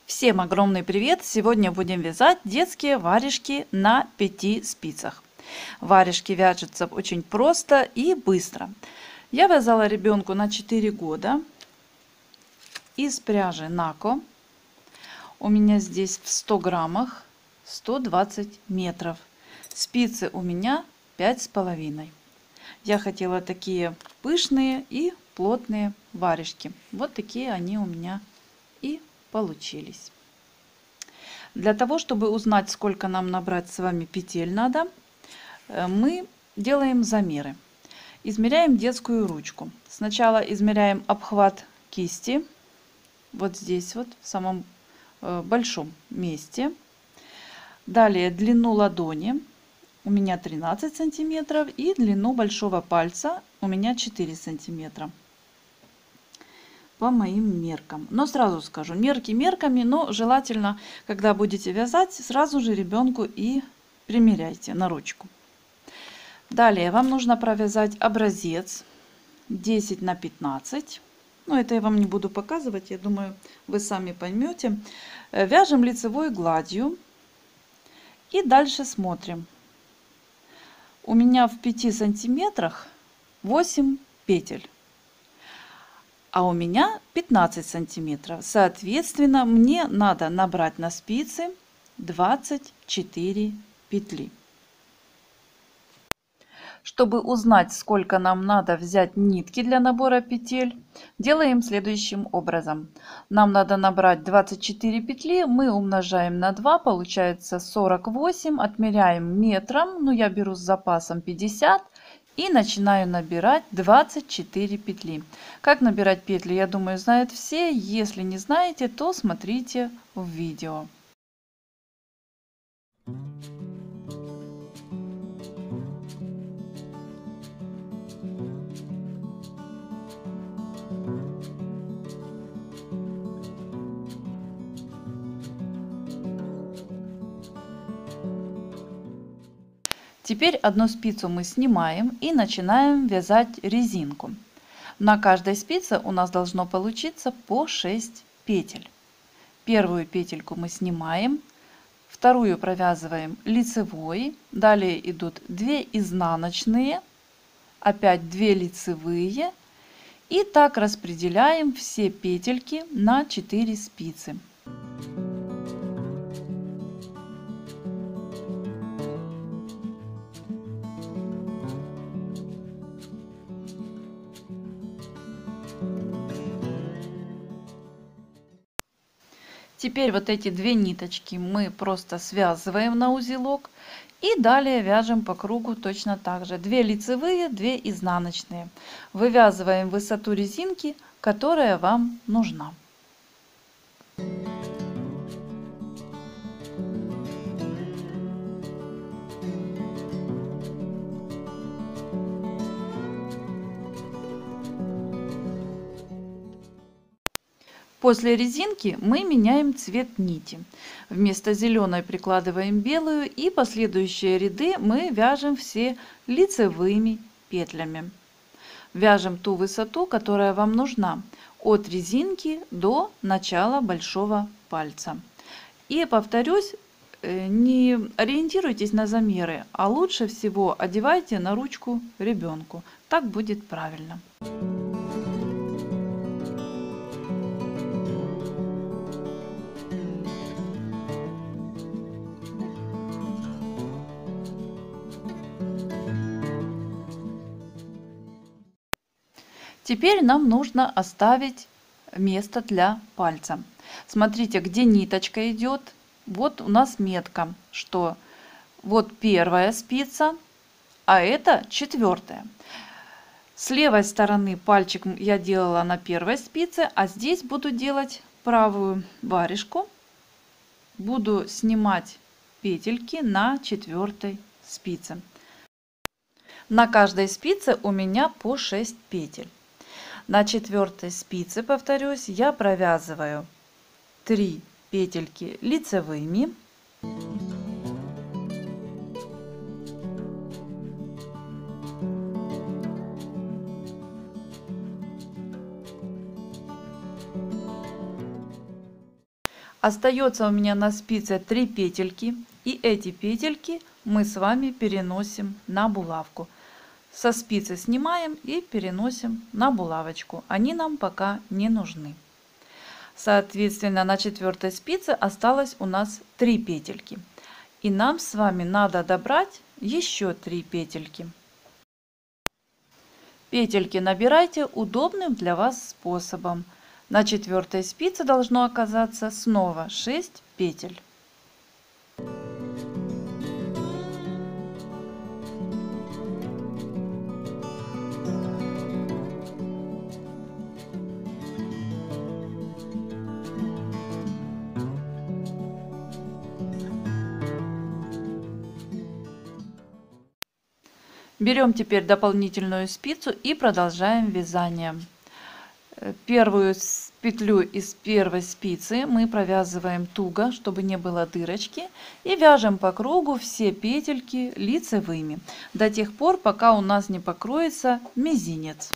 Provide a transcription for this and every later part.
Всем огромный привет! Сегодня будем вязать детские варежки на 5 спицах. Варежки вяжутся очень просто и быстро. Я вязала ребенку на 4 года из пряжи Нако. У меня здесь в 100 граммах 120 метров. Спицы у меня 5,5. Я хотела такие пышные и плотные варежки. Вот такие они у меня и получились. Для того, чтобы узнать, сколько нам набрать с вами петель надо, мы делаем замеры. Измеряем детскую ручку. Сначала измеряем обхват кисти, вот здесь вот, в самом большом месте. Далее длину ладони у меня 13 сантиметров и длину большого пальца у меня 4 сантиметра. По моим меркам. Но сразу скажу, мерки мерками, но желательно, когда будете вязать, сразу же ребенку и примеряйте на ручку. Далее вам нужно провязать образец 10 на 15. Но это я вам не буду показывать, я думаю, вы сами поймете. Вяжем лицевой гладью и дальше смотрим. У меня в 5 сантиметрах 8 петель. А у меня 15 сантиметров. Соответственно, мне надо набрать на спицы 24 петли. Чтобы узнать, сколько нам надо взять нитки для набора петель, делаем следующим образом. Нам надо набрать 24 петли, мы умножаем на 2, получается 48, отмеряем метром, но я беру с запасом 50. И начинаю набирать 24 петли. Как набирать петли, я думаю, знают все. Если не знаете, то смотрите в видео. Теперь одну спицу мы снимаем и начинаем вязать резинку. На каждой спице у нас должно получиться по 6 петель. Первую петельку мы снимаем, вторую провязываем лицевой, далее идут 2 изнаночные, опять 2 лицевые, и так распределяем все петельки на 4 спицы. Теперь вот эти 2 ниточки мы просто связываем на узелок и далее вяжем по кругу точно так же. 2 лицевые, 2 изнаночные. Вывязываем высоту резинки, которая вам нужна. После резинки мы меняем цвет нити. Вместо зеленой прикладываем белую, и последующие ряды мы вяжем все лицевыми петлями. Вяжем ту высоту, которая вам нужна, от резинки до начала большого пальца. И повторюсь, не ориентируйтесь на замеры, а лучше всего одевайте на ручку ребенку. Так будет правильно. Теперь нам нужно оставить место для пальца. Смотрите, где ниточка идет. Вот у нас метка, что вот первая спица, а это 4-я. С левой стороны пальчик я делала на первой спице, а здесь буду делать правую варежку. Буду снимать петельки на 4-й спице. На каждой спице у меня по 6 петель. На 4-й спице, повторюсь, я провязываю 3 петельки лицевыми. Остается у меня на спице 3 петельки, и эти петельки мы с вами переносим на булавку. Со спицы снимаем и переносим на булавочку. Они нам пока не нужны. Соответственно, на 4 спице осталось у нас 3 петельки. И нам с вами надо добрать еще 3 петельки. Петельки набирайте удобным для вас способом. На 4 спице должно оказаться снова 6 петель. Берем теперь дополнительную спицу и продолжаем вязание. Первую петлю из первой спицы мы провязываем туго, чтобы не было дырочки, и вяжем по кругу все петельки лицевыми до тех пор, пока у нас не покроется мизинец.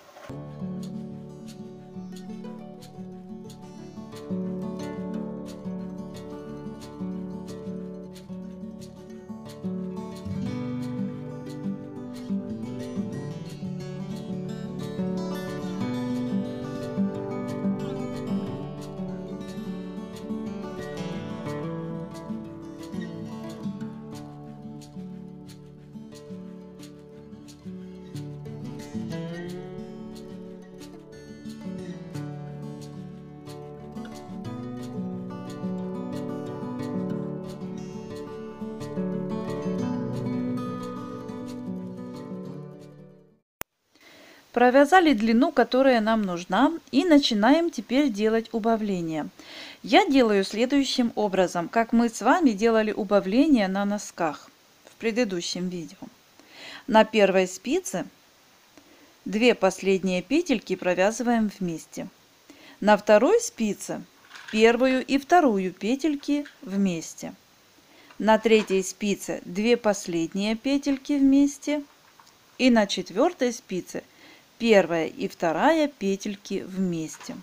Провязали длину, которая нам нужна, и начинаем теперь делать убавление. Я делаю следующим образом, как мы с вами делали убавление на носках в предыдущем видео. На первой спице 2 последние петельки провязываем вместе. На второй спице первую и вторую петельки вместе. На третьей спице 2 последние петельки вместе. И на 4 спице первая и вторая петельки вместе.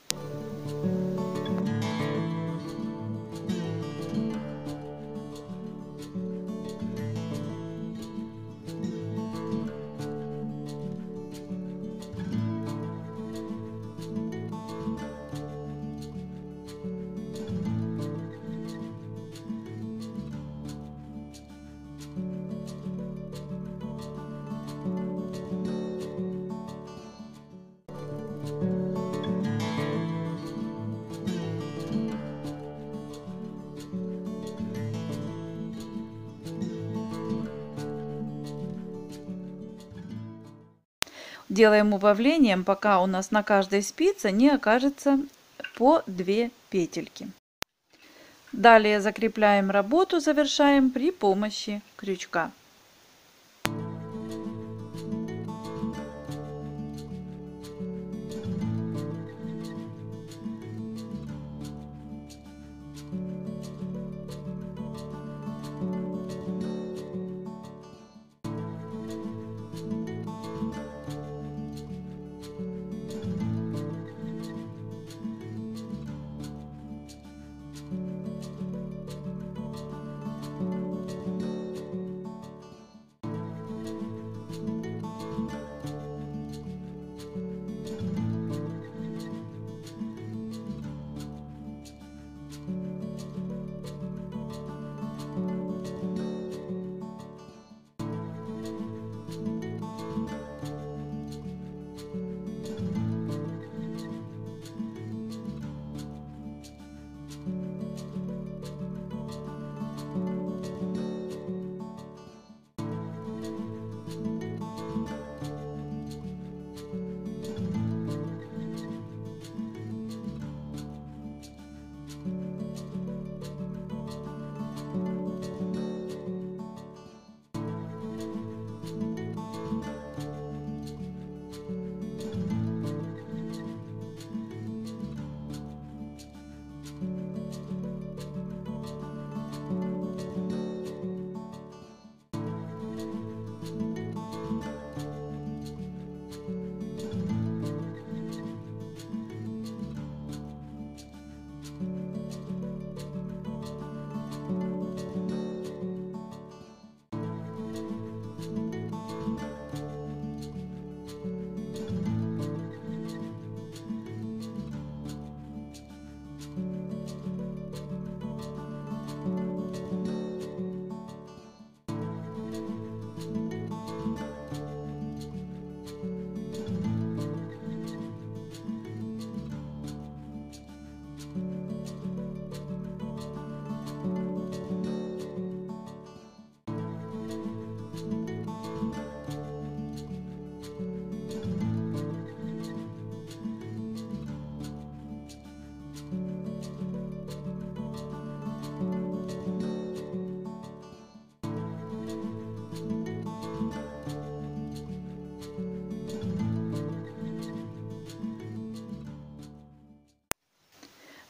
Делаем убавлением, пока у нас на каждой спице не окажется по 2 петельки. Далее закрепляем работу, завершаем при помощи крючка.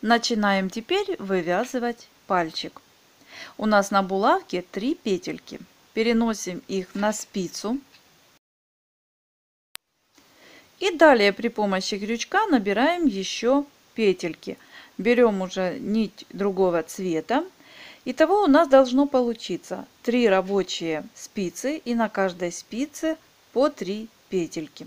Начинаем теперь вывязывать пальчик. У нас на булавке 3 петельки. Переносим их на спицу. И далее при помощи крючка набираем еще петельки. Берем уже нить другого цвета. Итого у нас должно получиться 3 рабочие спицы и на каждой спице по 3 петельки.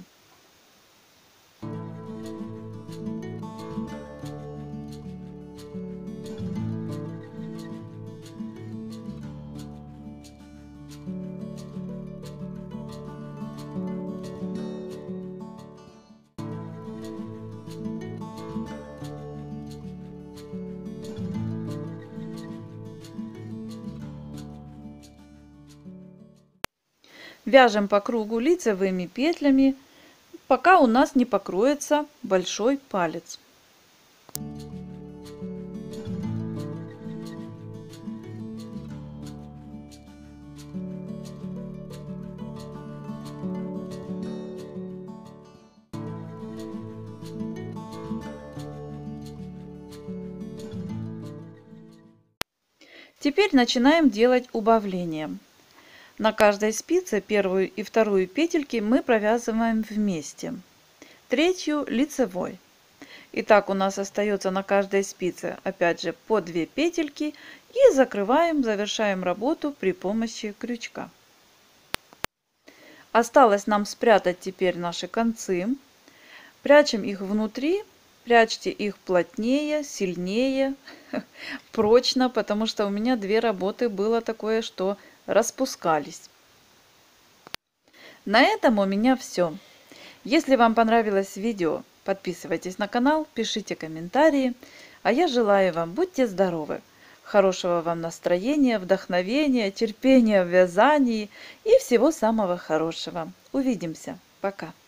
Вяжем по кругу лицевыми петлями, пока у нас не покроется большой палец. Теперь начинаем делать убавление. На каждой спице первую и вторую петельки мы провязываем вместе, третью лицевой. Итак, у нас остается на каждой спице опять же по 2 петельки и закрываем, завершаем работу при помощи крючка. Осталось нам спрятать теперь наши концы. Прячем их внутри, прячьте их плотнее, сильнее, прочно, потому что у меня 2 работы было такое, что распускались. На этом у меня все. Если вам понравилось видео, подписывайтесь на канал, пишите комментарии. А я желаю вам, будьте здоровы, хорошего вам настроения, вдохновения, терпения в вязании и всего самого хорошего. Увидимся. Пока.